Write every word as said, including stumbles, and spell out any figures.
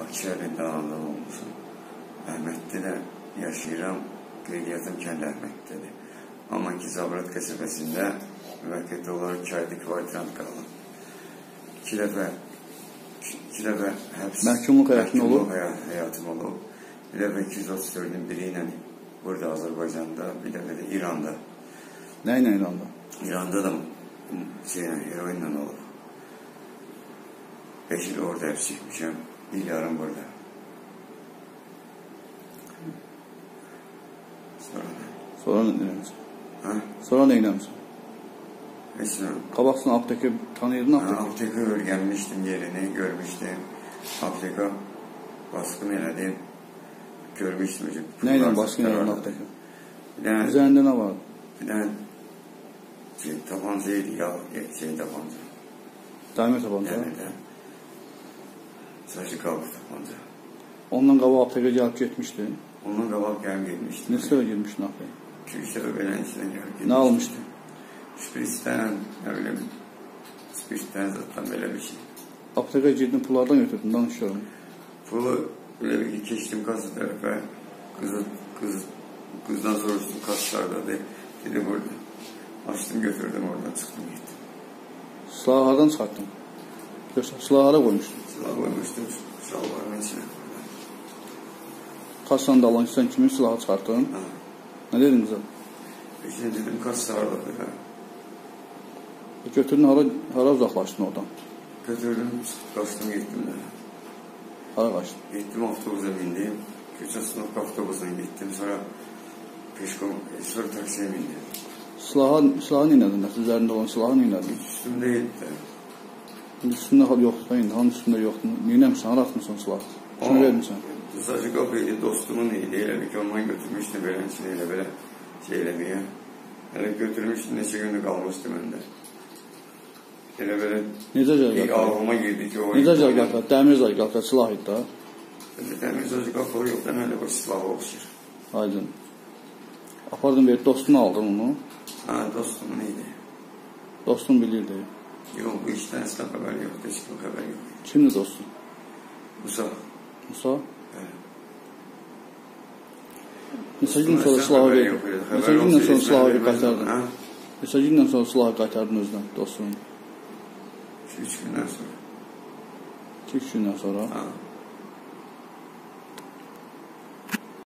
Akçay'ın dağında olmuşum. Əhməddə də yaşayıram, qeydiyyatım kənd Əhməddədir. Amma ki, Zabrat qəsəbəsində müvəqqəti olaraq iki ayda kvartirant qaldım. İki dəfə, iki dəfə həbs... Məhkumluq həyatın olub? Məhkumluq həyatım olub. Bir dəfə iki yüz otuz dördün biri ilə burada Azərbaycanda, bir dəfə də İranda. Nə ilə İranda? İranda da şey, heroinlə olub. beş il orada həbs etmişəm, bir yarım burada. Sonra nə? Sonra nə eləmişsin? Hə? Sonra nə eləmişsin? Heç nə. Qabaqsın apteki tanıyırdın apteki? Apteki öyrənmişdim yerini, görmüşdüm. Apteka baskın elədim, görmüşdüm. Nə ilə baskın elədin apteki? Bir dənə... Üzərində nə vardı? Bir dənə şey, tabanca idi, ya, şey tabanca. Daimi tabanca? Dəmirdə. Saçı qabıq tabanca. Ondan qabaq apteka gəlib getmişdi? Ondan qabaq gəlib getmişdi. Neçə dəfə girmişdin apteka? iki-üç dəfə belə içinə gəlib getmişdi. Nə almışdı? Şpritdən, nə bilim, spirtdən zaten belə bir şey. Apteka girdin, pullardan götürdün, danışıyorum. Pulu belə bir keçdim kasa tərəfə, qızı, qızı, qızdan soruşdum, kaslardadır, dedi burada. Açdım, götürdüm, oradan çıxdım, getdim. Silahı hardan çıxartdın? Silahı hara qoymuşdun? Silah qoymuşdum, şalvarın içine. Kassanın dalınca sən kimin silahı çıxartdın? Ha. Nə dedin qıza? İçine dedim, kaslardadır, ha. Götürdün, hara, hara uzaqlaşdın oradan? Götürdüm, qaçdım, getdim də. Hara qaçdın? Getdim, avtobuza bindim. Köçasınok avtobusdan gittim, sonra peşkom, sonra taksiye bindim. Silahı, silahı neynədin? Üzərində olan silahı neynədin? Üstümdeydi də. Üstündə yoxdur da indi, hanın üstündə yoxdur? Neynəmişsən, hara atmışsan silahı? Kimi vermişsən? Sadəcə qapıydı, dostumun idi, elə bir ki, ondan götürmüşdüm belə içine, elə belə şey eləməyə. Elə götürmüşdüm, neçə gündür qalmışdı məndə. Elə belə necə bir ağlıma girdi ki, o... Necə cəlqatlar? Dəmir cəlqatlar, silah idi da? Dəmir cəlqatlar yox, deməli bu silahı oluşur. Aydın. Apardın verib, dostunu aldın onu? Ha, dostumun idi. Dostun bilirdi? Yox, bu işdən əslə xəbər yoxdur, heç kim xəbər yox. Kimdir dostun? Musa. Musa? Bəli. Neçə gündən sonra silahı verdin? Neçə gündən sonra silahı qaytardın? Neçə gündən sonra silahı qaytardın özdən, dostunun? Üç gündən sonra. İki-üç gündən sonra? Ha.